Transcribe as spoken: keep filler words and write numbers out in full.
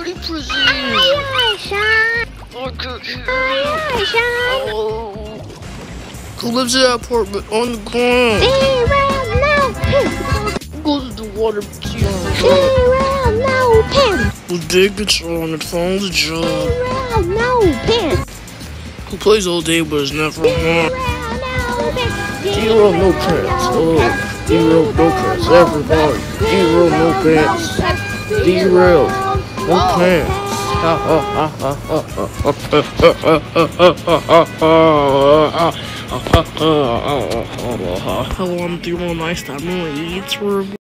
prison. Aye, aye, sir. Fuck you. Aye, aye, sir. Oh. Who lives in that apartment on the ground? Zero, no pants. Go to the water. Zero, no pants. Who dig it on the phone's job? Zero, no pants. Who plays all day but is never home? Zero, Zero, no pants. no pants. Oh, zero, no pants. Everybody. Zero, no pants. Draild, no pants. Ha ha ha ha ha ha ha ha ha ha ha. Hello, I'm Draild. Nice to meet you.